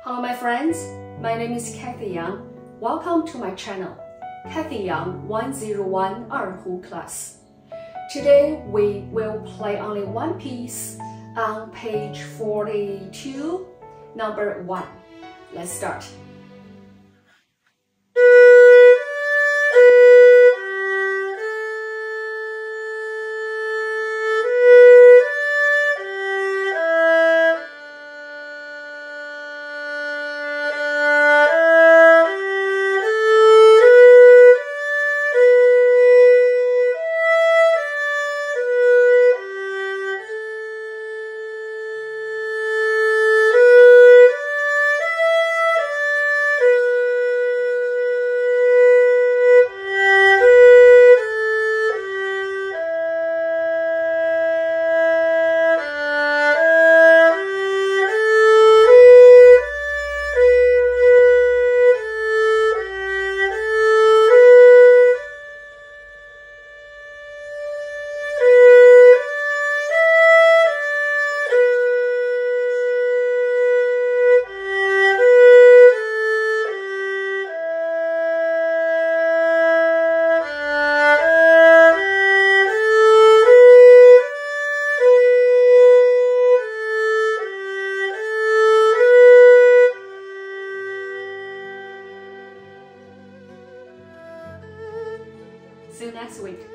Hello my friends, my name is Cathy Yang. Welcome to my channel, Cathy Yang 101 Erhu Class. Today we will play only one piece on page 42, number 1. Let's start. See you next week.